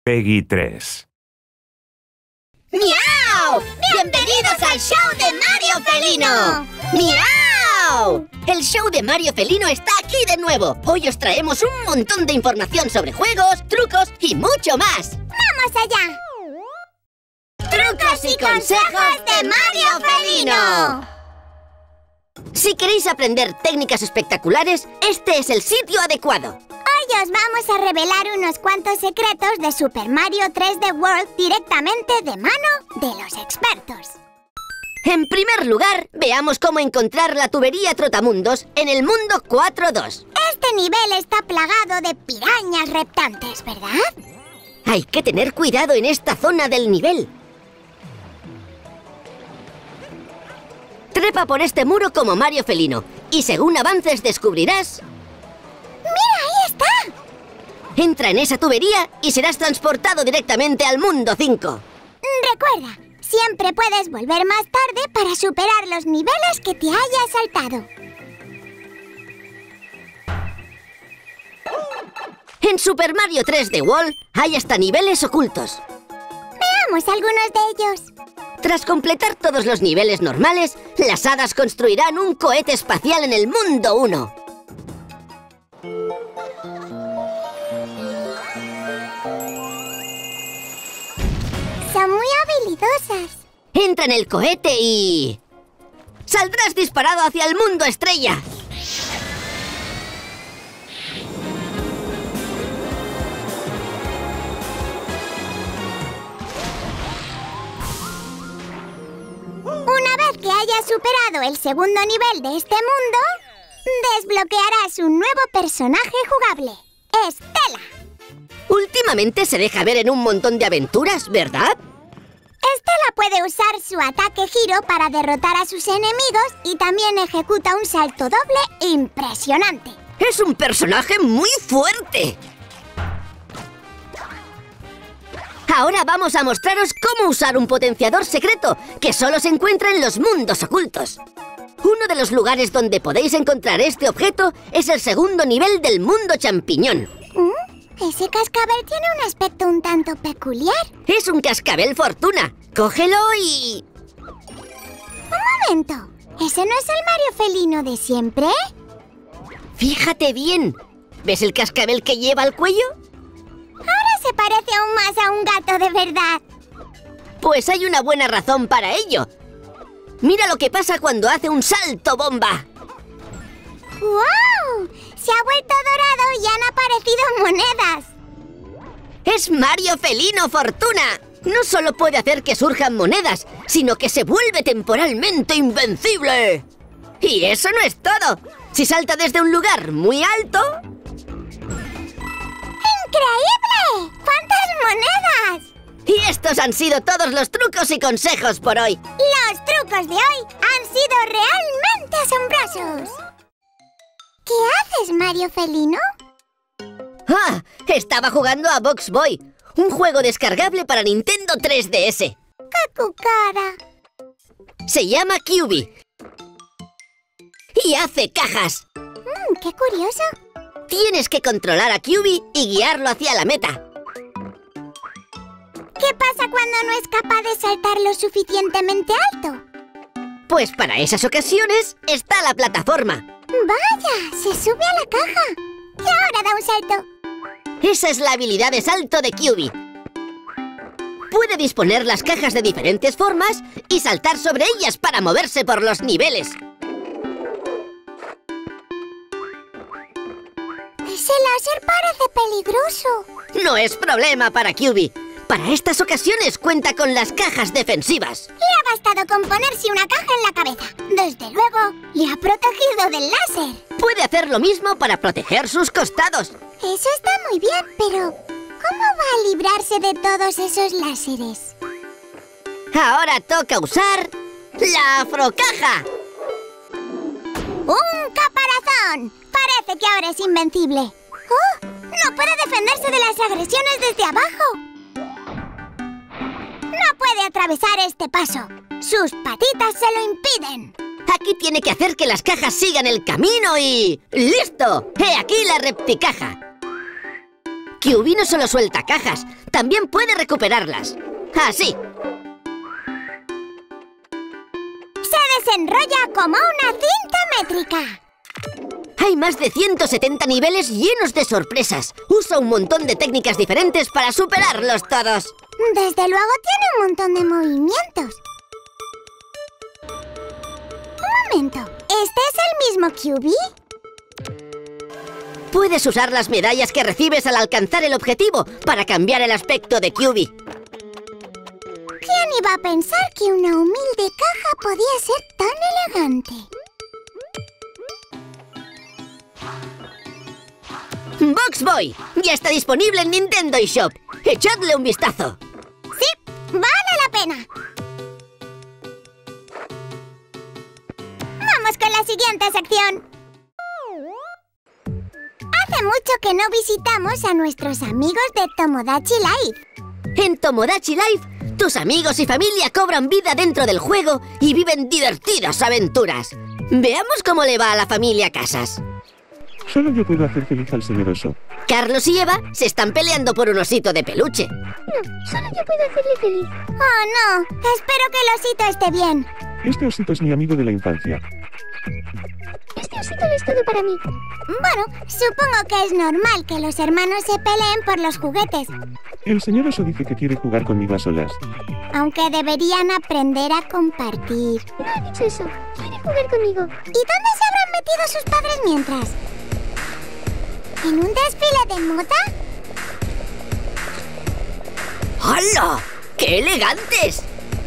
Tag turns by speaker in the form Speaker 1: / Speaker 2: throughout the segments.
Speaker 1: Peggy 3.
Speaker 2: ¡Miau! ¡Bienvenidos al show de Mario Felino! ¡Miau! El show de Mario Felino está aquí de nuevo. Hoy os traemos un montón de información sobre juegos, trucos y mucho más.
Speaker 3: ¡Vamos allá!
Speaker 2: ¡Trucos y consejos de Mario Felino! Si queréis aprender técnicas espectaculares, este es el sitio adecuado.
Speaker 3: Hoy os vamos a revelar unos cuantos secretos de Super Mario 3D World directamente de mano de los expertos.
Speaker 2: En primer lugar, veamos cómo encontrar la tubería Trotamundos en el mundo 4.2.
Speaker 3: Este nivel está plagado de pirañas reptantes, ¿verdad?
Speaker 2: Hay que tener cuidado en esta zona del nivel. Trepa por este muro como Mario Felino y según avances descubrirás...
Speaker 3: ¡Mira, ahí está!
Speaker 2: Entra en esa tubería y serás transportado directamente al mundo 5.
Speaker 3: Recuerda, siempre puedes volver más tarde para superar los niveles que te hayas saltado.
Speaker 2: En Super Mario 3D World hay hasta niveles ocultos.
Speaker 3: Veamos algunos de ellos.
Speaker 2: Tras completar todos los niveles normales, las hadas construirán un cohete espacial en el mundo 1.
Speaker 3: Son muy habilidosas.
Speaker 2: Entra en el cohete y... ¡saldrás disparado hacia el mundo estrella!
Speaker 3: Una vez que hayas superado el segundo nivel de este mundo, desbloquearás un nuevo personaje jugable, Estela.
Speaker 2: Últimamente se deja ver en un montón de aventuras, ¿verdad?
Speaker 3: Estela puede usar su ataque giro para derrotar a sus enemigos y también ejecuta un salto doble impresionante.
Speaker 2: ¡Es un personaje muy fuerte! Ahora vamos a mostraros cómo usar un potenciador secreto que solo se encuentra en los mundos ocultos. Uno de los lugares donde podéis encontrar este objeto es el segundo nivel del mundo champiñón.
Speaker 3: Ese cascabel tiene un aspecto un tanto peculiar.
Speaker 2: Es un cascabel fortuna. Cógelo y...
Speaker 3: Un momento. ¿Ese no es el Mario Felino de siempre?
Speaker 2: Fíjate bien. ¿Ves el cascabel que lleva al cuello?
Speaker 3: Ahora se parece aún más a un gato de verdad.
Speaker 2: Pues hay una buena razón para ello. Mira lo que pasa cuando hace un salto bomba.
Speaker 3: ¡Guau! Se ha vuelto dorado y han aparecido monedas.
Speaker 2: ¡Es Mario Felino Fortuna! No solo puede hacer que surjan monedas, sino que se vuelve temporalmente invencible. Y eso no es todo. Si salta desde un lugar muy alto...
Speaker 3: ¡Increíble! ¡Cuántas monedas!
Speaker 2: Y estos han sido todos los trucos y consejos por hoy.
Speaker 3: Los trucos de hoy han sido realmente asombrosos. ¿Qué haces, Mario Felino?
Speaker 2: ¡Ah! Estaba jugando a Box Boy, un juego descargable para Nintendo 3DS.
Speaker 3: ¡Qué cucara!
Speaker 2: Se llama QB. Y hace cajas.
Speaker 3: ¡Qué curioso!
Speaker 2: Tienes que controlar a QB y guiarlo hacia la meta.
Speaker 3: ¿Qué pasa cuando no es capaz de saltar lo suficientemente alto?
Speaker 2: Pues para esas ocasiones está la plataforma.
Speaker 3: ¡Vaya! ¡Se sube a la caja! ¡Y ahora da un salto!
Speaker 2: Esa es la habilidad de salto de QB. Puede disponer las cajas de diferentes formas y saltar sobre ellas para moverse por los niveles.
Speaker 3: ¡Ese láser parece peligroso!
Speaker 2: No es problema para QB. Para estas ocasiones cuenta con las cajas defensivas.
Speaker 3: Le ha bastado con ponerse una caja en la cabeza. Desde luego, le ha protegido del láser.
Speaker 2: Puede hacer lo mismo para proteger sus costados.
Speaker 3: Eso está muy bien, pero ¿cómo va a librarse de todos esos láseres?
Speaker 2: Ahora toca usar la afrocaja.
Speaker 3: ¡Un caparazón! Parece que ahora es invencible. ¡Oh! ¡No puede defenderse de las agresiones desde abajo! ¡No puede atravesar este paso! ¡Sus patitas se lo impiden!
Speaker 2: Aquí tiene que hacer que las cajas sigan el camino y... ¡listo! ¡He aquí la repticaja! QB no solo suelta cajas, también puede recuperarlas. ¡Así!
Speaker 3: Se desenrolla como una cinta métrica.
Speaker 2: Hay más de 170 niveles llenos de sorpresas. Usa un montón de técnicas diferentes para superarlos todos.
Speaker 3: Desde luego tiene un montón de movimientos. Un momento, ¿este es el mismo QB?
Speaker 2: Puedes usar las medallas que recibes al alcanzar el objetivo para cambiar el aspecto de QB.
Speaker 3: ¿Quién iba a pensar que una humilde caja podía ser tan elegante?
Speaker 2: ¡Box Boy! Ya está disponible en Nintendo eShop. ¡Echadle un vistazo!
Speaker 3: ¡Sí! ¡Vale la pena! ¡Vamos con la siguiente sección! Hace mucho que no visitamos a nuestros amigos de Tomodachi Life.
Speaker 2: En Tomodachi Life, tus amigos y familia cobran vida dentro del juego y viven divertidas aventuras. Veamos cómo le va a la familia Casas.
Speaker 1: Solo yo puedo hacer feliz al señor oso.
Speaker 2: Carlos y Eva se están peleando por un osito de peluche.
Speaker 3: No, solo yo puedo hacerle feliz. ¡Oh, no! Espero que el osito esté bien.
Speaker 1: Este osito es mi amigo de la infancia.
Speaker 3: Este osito lo es todo para mí. Bueno, supongo que es normal que los hermanos se peleen por los juguetes.
Speaker 1: El señor oso dice que quiere jugar conmigo a solas.
Speaker 3: Aunque deberían aprender a compartir. No ha dicho eso. Quiere jugar conmigo. ¿Y dónde se habrán metido sus padres mientras? ¿En un desfile de moda?
Speaker 2: ¡Hala! ¡Qué elegantes!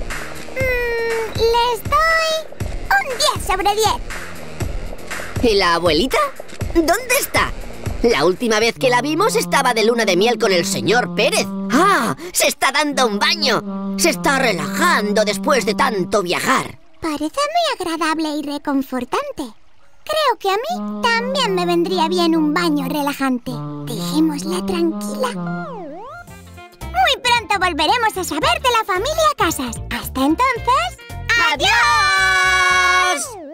Speaker 3: Les doy un 10 sobre 10.
Speaker 2: ¿Y la abuelita? ¿Dónde está? La última vez que la vimos estaba de luna de miel con el señor Pérez. ¡Ah! ¡Se está dando un baño! ¡Se está relajando después de tanto viajar!
Speaker 3: Parece muy agradable y reconfortante. Creo que a mí también me vendría bien un baño relajante. Dejémosla tranquila. Muy pronto volveremos a saber de la familia Casas. Hasta entonces... ¡adiós!